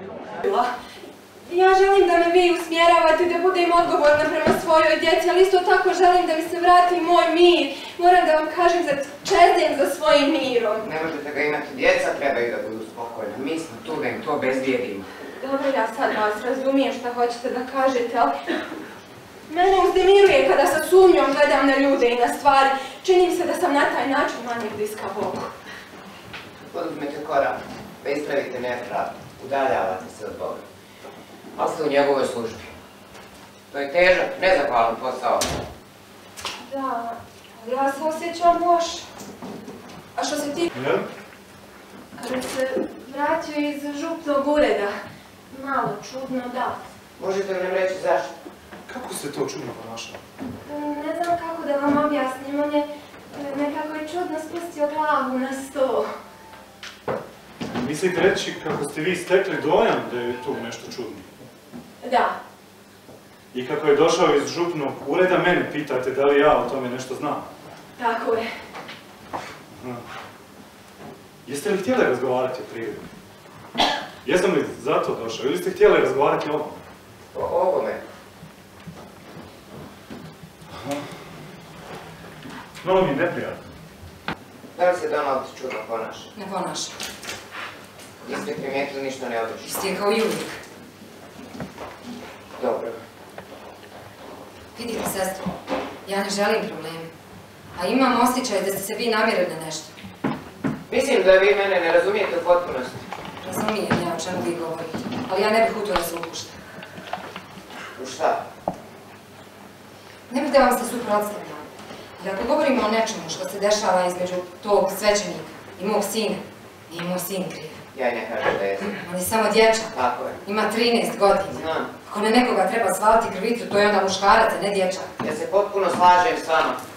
Ja želim da me vi usmjeravate, da budem odgovorna prema svojoj djeci, ali isto tako želim da mi se vrati moj mir. Moram da vam kažem da čeznem za svojim mirom. Ne možete ga imati, djeca trebaju da budu spokojna. Mi smo tu da im to bezvijedimo. Dobro, ja sad vas razumijem šta hoćete da kažete, ali mene uznemiruje kada sa sumnjom gledam na ljude i na stvari. Čini mi se da sam na taj način manje bliska Bogu. Poduzmete korak, da ispravite nepravdu, udaljavate se od Boga. Ali ste u njegovoj službi. To je težak, nezahvalan posao. Da, ali ja se osjećam loše. A što se ti... Kada se vratio iz župnog ureda, malo čudno, da. Možete li nam reći zašto? Kako se to čudno ponašao? Ne znam kako da vam objasnim, on je nekako je čudno spustio glavu na sto. Mislite reći kako ste vi stekli dojam da je tu nešto čudno? Da. I kako je došao iz župnog ureda, mene pitate da li ja o tome nešto znam? Tako je. Jeste li htjeli razgovarati o prirodu? Jesam li zato došao ili ste htjeli razgovarati o ovome? O ovome? Malo mi je neprijatno. Da li se Donald čudno ponaša? Ne ponaša. Niste primijetili ništa neobično? Isti je kao i uvijek. Dobro. Vidite, sestro, ja ne želim probleme. A imam osjećaj da ste se vi namjerili na nešto. Mislim da vi mene ne razumijete u potpunosti. Razumijem ja o čemu vi govorite, ali ja ne bih u to da se upuštam. U šta? Ne bih da vam se suprotstavljam. Ali ako govorimo o nečemu što se dešava između tog svećenika i mog sina, nije moj sin kriv. Ja i ne kažem da jesam. On je samo dječak. Tako je. Ima 13 godina. Znam. Ako na nekoga treba svaliti krivicu, to je onda muškarac, a ne dječak. Ja se potpuno slažem s vama.